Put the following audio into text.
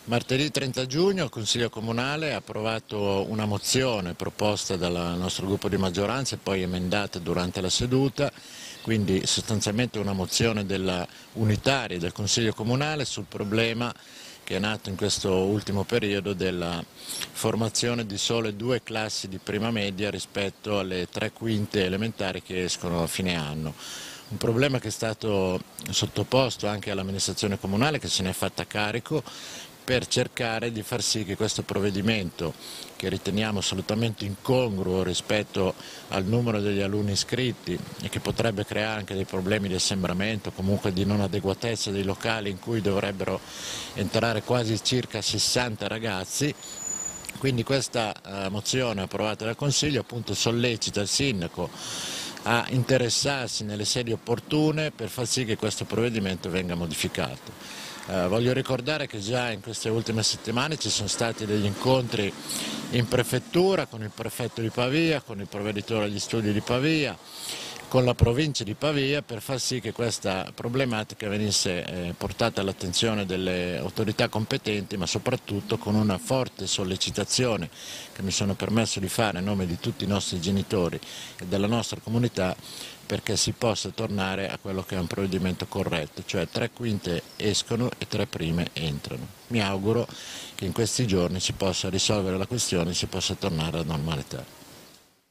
Martedì 30 giugno il Consiglio Comunale ha approvato una mozione proposta dal nostro gruppo di maggioranza e poi emendata durante la seduta, quindi sostanzialmente una mozione unitaria del Consiglio Comunale sul problema che è nato in questo ultimo periodo della formazione di sole 2 classi di prima media rispetto alle 3 quinte elementari che escono a fine anno. Un problema che è stato sottoposto anche all'amministrazione comunale, che se ne è fatta carico per cercare di far sì che questo provvedimento, che riteniamo assolutamente incongruo rispetto al numero degli alunni iscritti e che potrebbe creare anche dei problemi di assembramento, comunque di non adeguatezza dei locali in cui dovrebbero entrare quasi circa 60 ragazzi, quindi questa mozione approvata dal Consiglio appunto sollecita il Sindaco a interessarsi nelle sedi opportune per far sì che questo provvedimento venga modificato. Voglio ricordare che già in queste ultime settimane ci sono stati degli incontri in prefettura con il prefetto di Pavia, con il provveditore agli studi di Pavia, con la provincia di Pavia per far sì che questa problematica venisse portata all'attenzione delle autorità competenti, ma soprattutto con una forte sollecitazione che mi sono permesso di fare a nome di tutti i nostri genitori e della nostra comunità, perché si possa tornare a quello che è un provvedimento corretto, cioè 3 quinte escono e 3 prime entrano. Mi auguro che in questi giorni si possa risolvere la questione e si possa tornare alla normalità.